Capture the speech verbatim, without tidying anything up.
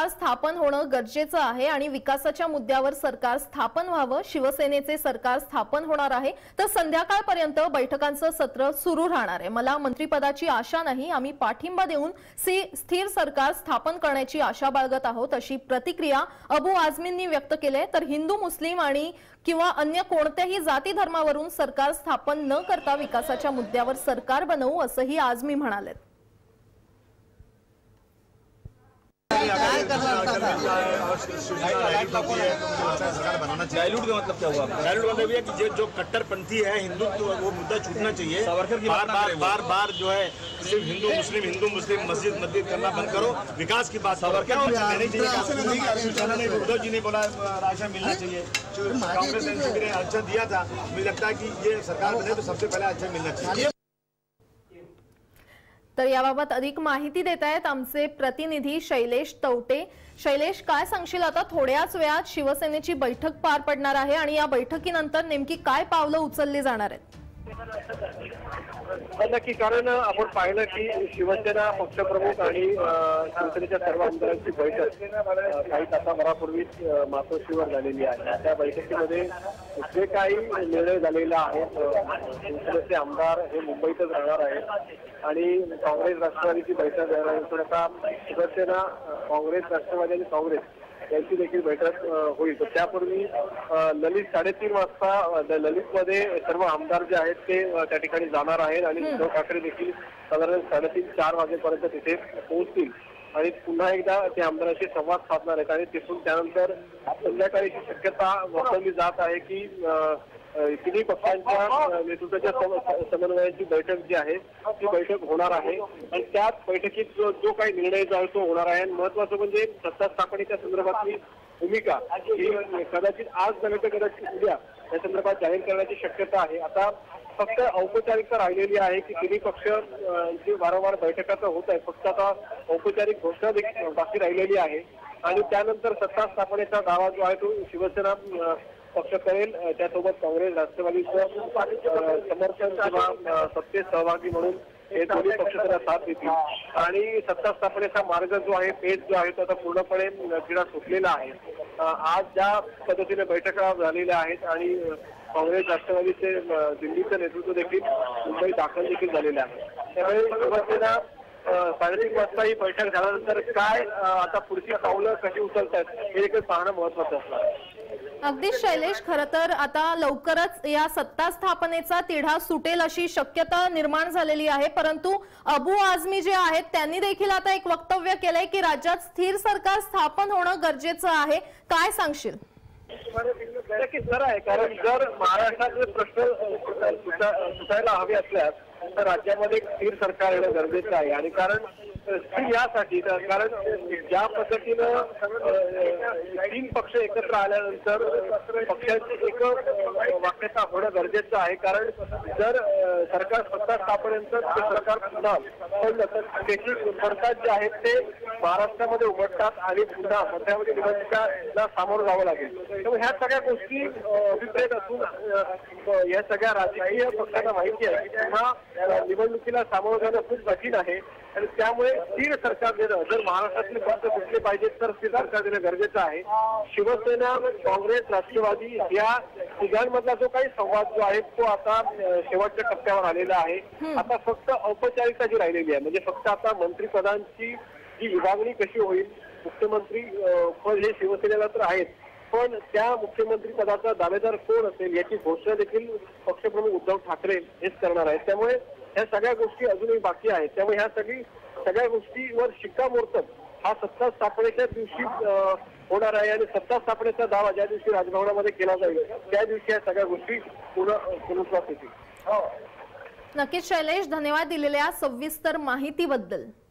स्थापन होणं गरजेचं आहे आणि विकासाच्या मुद्द्यावर सरकार स्थापन व्हावं। शिवसेनेचे सरकार स्थापन होणार आहे तर संध्याकाळपर्यंत बैठकांचं सत्र सुरू राहणार आहे। मला मंत्रिपदाची आशा नाही, आम्ही पाठिंबा देऊन स्थिर सरकार स्थापन करण्याची आशा बाळगत आहोत, अशी प्रतिक्रिया अबू आझमींनी व्यक्त केली। तर हिंदू मुस्लिम आणि किंवा अन्य कोणत्याही जाती धर्मावरून सरकार स्थापन न करता विकासाच्या मुद्द्यावर सरकार बनवू, असंही आझमी म्हणाले। डायलूट का मतलब क्या हुआ? डायलूट मतलब ये कि जो कट्टरपंथी है हिंदुत्व वो मुद्दा छूटना चाहिए। बार बार बार बार जो है सिर्फ हिंदू मुस्लिम हिंदू मुस्लिम मस्जिद मस्जिद करना बंद करो, विकास की बात सावरकर उद्धव जी ने बोला राशन मिलना चाहिए, कांग्रेस ने अच्छा दिया था। मुझे लगता है कि ये सरकार बने तो सबसे पहले अच्छा मिलना चाहिए। तर याबाबत अधिक माहिती देत आहेत आमचे प्रतिनिधी शैलेश तवटे। शैलेश, काय सांगशील? आता थोड्याच वेळात शिवसेनेची बैठक पार पडणार आहे आणि या बैठकीनंतर नेमकी काय पावलं उचलली जाणार आहेत? नक्की, कारण आपण पाहिलं की शिवसेना पक्षप्रमुख आणि शिवसेनेच्या सर्व आमदारांची बैठक काही तासाभरापूर्वी मातोश्रीवर झालेली आहे। त्या बैठकीमध्ये जे काही निर्णय झालेला आहे, शिवसेनेचे आमदार हे मुंबईतच राहणार आहेत आणि काँग्रेस राष्ट्रवादीची बैठक झाल्यानंतर आता शिवसेना काँग्रेस राष्ट्रवादी आणि काँग्रेस यांची देखील बैठक होईल। तर त्यापूर्वी ललित साडेतीन वाजता ललितमध्ये सर्व आमदार जे आहेत ते त्या ठिकाणी जाणार आहेत आणि उद्धव ठाकरे देखील साधारण साडेतीन चार वाजेपर्यंत तिथे पोहोचतील आणि पुन्हा एकदा त्या आमदारांशी संवाद साधणार आहेत आणि तिथून त्यानंतर संध्याकाळीची शक्यता वर्तवली जात आहे की तिन्ही पक्षांच्या नेतृत्वाच्या समन्वयाची बैठक जी आहे ती बैठक होणार आहे आणि त्याच बैठकीत जो जो काही निर्णय जो आहे तो होणार आहे। आणि महत्वाचं म्हणजे सत्ता स्थापनेच्या संदर्भातली भूमिका ही कदाचित आज नव्हे तर कदाचित उद्या या संदर्भात जाहीर करण्याची शक्यता आहे। आता फक्त औपचारिकता राहिलेली आहे की तिन्ही पक्ष जी वारंवार बैठकाचं होत आहे, फक्त आता औपचारिक घोषणा देखील बाकी राहिलेली आहे आणि त्यानंतर सत्ता स्थापनेचा दावा जो आहे तो शिवसेना पक्ष करेल। त्यासोबत काँग्रेस राष्ट्रवादीचं समर्थन किंवा सत्तेत सहभागी म्हणून हे दोन्ही पक्ष त्याला साथ देतील आणि सत्ता स्थापनेचा मार्ग जो आहे, पेच जो आहे तो आता पूर्णपणे क्रीडा सुटलेला आहे। आज ज्या पद्धतीने बैठका झालेल्या आहेत आणि काँग्रेस राष्ट्रवादीचे दिल्लीचं नेतृत्व देखील मुंबईत दाखल देखील झालेलं आहे, त्यामुळे शिवसेना साडेतीन वाजता ही बैठक झाल्यानंतर काय आता पुढची पावलं कशी उचलतात हे देखील पाहणं महत्वाचं असणार। अगदी शैलेश, खरं तर आता लवकरच या सत्ता स्थापनेचा तिढा सुटेल अशी शक्यता निर्माण झालेली आहे, परंतु अबू आझमी जे आहेत त्यांनी देखील आता एक वक्तव्य केलंय की राज्यात स्थिर सरकार स्थापन होणं गरजेचं आहे। काय सांगशील? नक्कीच खरं आहे, कारण जर महाराष्ट्राचे प्रश्न सुटायला हवे असल्यास तर राज्यामध्ये स्थिर सरकार येणं गरजेचं आहे। आणि कारण स्थिर यासाठी कारण ज्या पद्धतीनं तीन पक्ष एकत्र आल्यानंतर पक्षाची एक वाक्यता होणं गरजेचं आहे, कारण जर सरकार सत्ता स्थापनेनंतर ते सरकार पुन्हा पडलं तर त्याची फरकात जे आहेत ते महाराष्ट्रामध्ये उमटतात आणि पुन्हा मध्यामध्ये निवडणुकीला सामोरं जावं लागेल। त्यामुळे ह्या सगळ्या गोष्टी अभिप्रेत असून या सगळ्या राजकीय पक्षांना माहिती आहे की पुन्हा निवडणुकीला सामोरं जाणं खूप कठीण आहे आणि त्यामुळे स्थिर सरकार देणं, जर महाराष्ट्रातले पक्ष सुटले पाहिजेत तर स्थिर सरकार देणं गरजेचं आहे। शिवसेना काँग्रेस राष्ट्रवादी या तिघांमधला जो काही संवाद जो आहे तो आता शेवटच्या टप्प्यावर आलेला आहे। आता फक्त औपचारिकता जी राहिलेली आहे, म्हणजे फक्त आता मंत्रिपदांची जी विभागणी कशी होईल, मुख्यमंत्री पद हे शिवसेनेला तर आहेत पण त्या मुख्यमंत्री पदाचा दावेदार कोण असेल याची घोषणा देखील पक्षप्रमुख उद्धव ठाकरे हेच करणार आहेत। त्यामुळे ह्या सगळ्या गोष्टी अजूनही बाकी आहेत, त्यामुळे ह्या सगळी सगळ्या गोष्टीवर शिक्कामोर्तब हा सत्ता स्थापनेच्या दिवशी होणार आहे आणि सत्ता स्थापनेचा दावा ज्या दिवशी राजभवनामध्ये केला जाईल त्या दिवशी या सगळ्या गोष्टी पुन्हा पुनरुत्वास येतील। नक्कीच शैलेश, धन्यवाद दिलेल्या सविस्तर माहितीबद्दल।